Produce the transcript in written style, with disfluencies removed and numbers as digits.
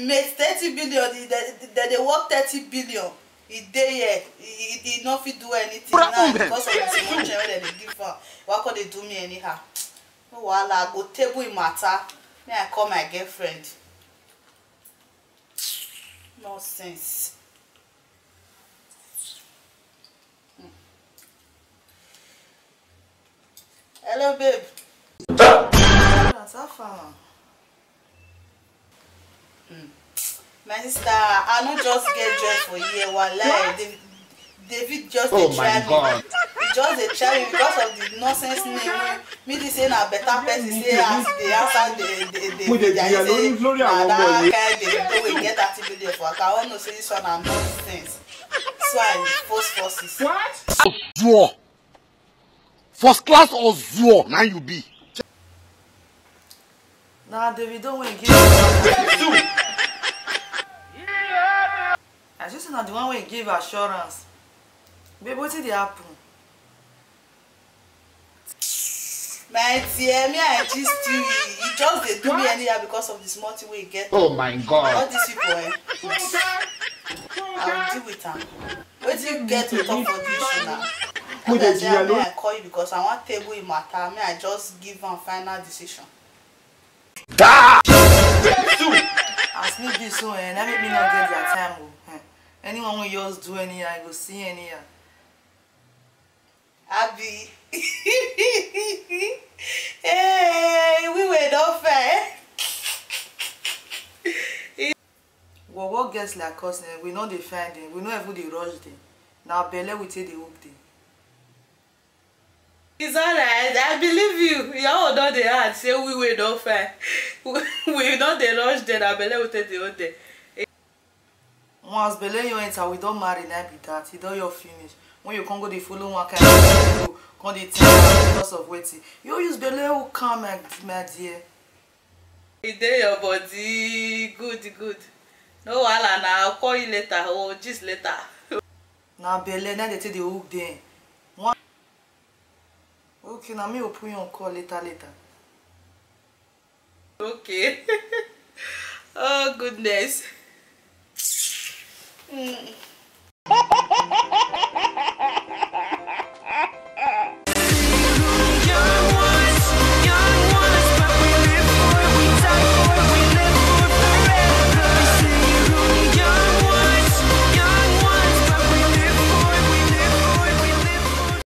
make 30 billion, they work 30 billion. He dey here, he did not fit do anything now because of the small chair wey they give am. Why could they do me anyhow? No wahala, go table him matter. May I call my girlfriend? Nonsense. Hello, babe. My sister, I don't just get joy for here. Wallahi, David just dey try me. He just dey try me because of the nonsense name. Me dey say na better person say as the answer the say na that kind dey go get 30 billion for account. I want to say this one na nonsense. So I post forces. What? Zuo. First class or Zuo, now you be. Nah, David, don't win. Give me. I just not the one wey give assurance. Babe, what did happen? My dear, me I just you. He just dey do me anyhow because of the small thing wey he get. Oh my God! All these people, I will deal with them. What do you get to talk for this issue now? I call you because I want table in matter. May I just give one final decision? As me be so, and let me not get their time. Anyone will just do anyhow, I go see anyhow. Abby. Hey, we were not fair. Well, what gets like us, we know they find them, we know if they rush them. Now, Belle will take the hook them. It's alright, I believe you. Y'all know the hard say we were not fair. We know they rush them, now Belle will take the hook them. Once Belle you enter, we don't marry now be that. You don't your finish. When you can't go the follow one kind of go, can't they tell because of waiting. You use Belle who come my dear. It dey your body, good. No wahala now, I'll call you later or just later. Now Belle, now they take the hook then. One. Okay, now me will put you on call later. Okay. Oh goodness.